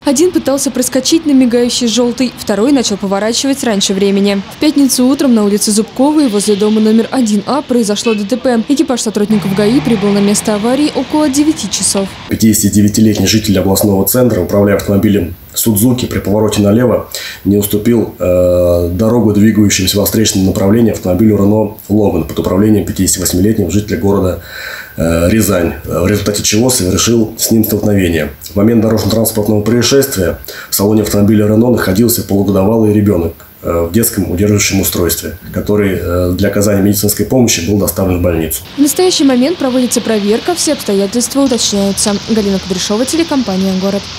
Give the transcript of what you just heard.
Один пытался проскочить на мигающий желтый, второй начал поворачивать раньше времени. В пятницу утром на улице Зубковой возле дома номер 1А произошло ДТП. Экипаж сотрудников ГАИ прибыл на место аварии около 9 часов. 59-летний житель областного центра, управляя автомобилем Судзуки, при повороте налево не уступил дорогу двигающимся во встречном направлении автомобилю Рено Логан под управлением 58-летнего жителя города Рязань, в результате чего совершил с ним столкновение. В момент дорожно-транспортного происшествия в салоне автомобиля Рено находился полугодовалый ребенок в детском удерживающем устройстве, который для оказания медицинской помощи был доставлен в больницу. В настоящий момент проводится проверка, все обстоятельства уточняются. Галина Кудряшова, телекомпания «Город».